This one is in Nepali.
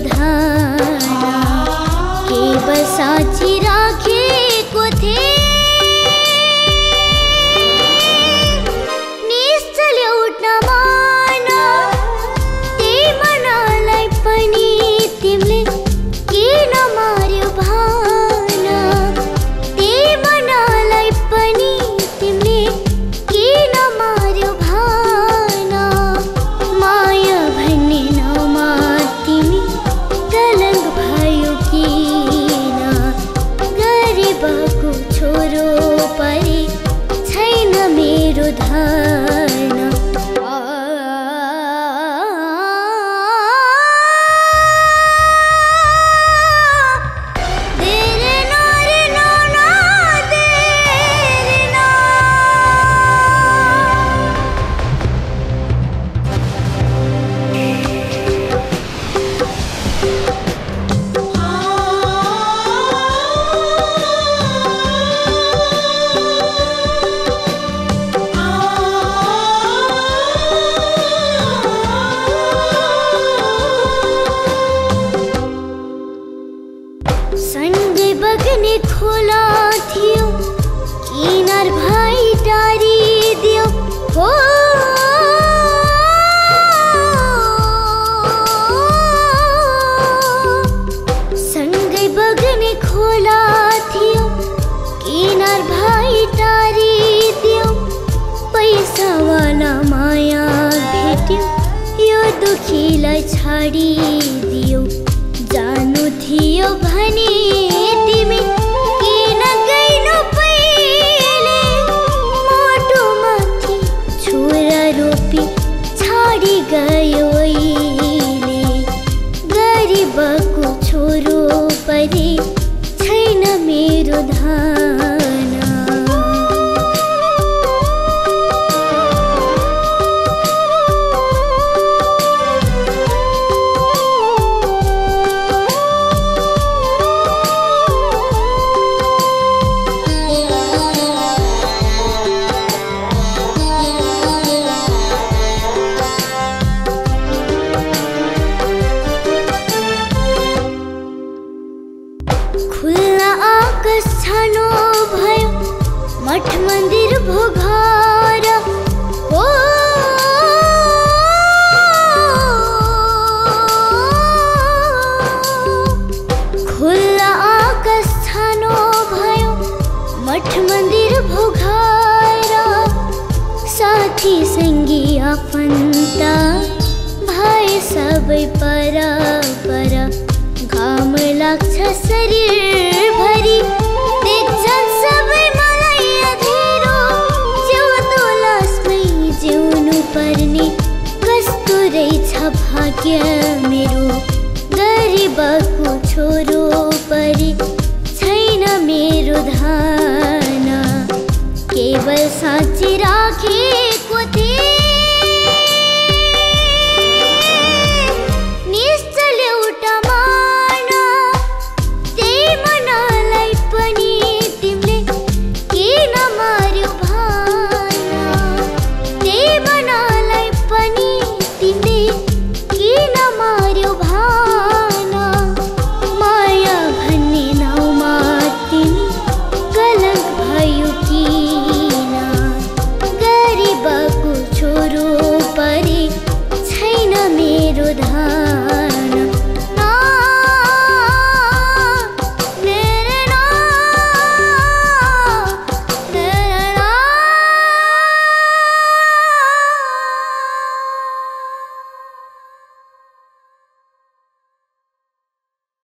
धाना केवल साँची राखेको थिए निश्चल उठ्न मन त्यही मनलाई पनि तिमीले किन मार्यो भाना त्यही मनलाई पनि तिमीले किन मार्यो भाना माया भन्ने नाउँमा तिमी कलङ्क भयो किन गरिबको छोरो परे छैन मेरो धन सँगै बग्ने खोला थियो किनार भाइ टारिदियो हो सँगै बग्ने खोला थियो किनार भाइ टारिदियो पैसावाला माया भेट्यो यो दुखीलाई छाडिदियो जानु थियो भने तिमी किन गइनु पहिले मोटोमाथि छोरा रोपी छाडी गयो अहिले गरिबको छोरो परे छैन मेरो धाना खुल्ला आकाश छानो भयो मठ मन्दिर भोगार हो खुल्ला आकाश छानो भयो मठ मन्दिर भोगार साथी सङ्गी आफन्त भए सबै पर पर घाम लाग्छ शरीर भरि देख्छन् सबै मलाई अधेरो जिउँदो लासमै जिउनु पर्ने कस्तो रहेछ भाग्य मेरो गरिबको छोरो परे छैन मेरो धाना केवल साँची राखेको थिए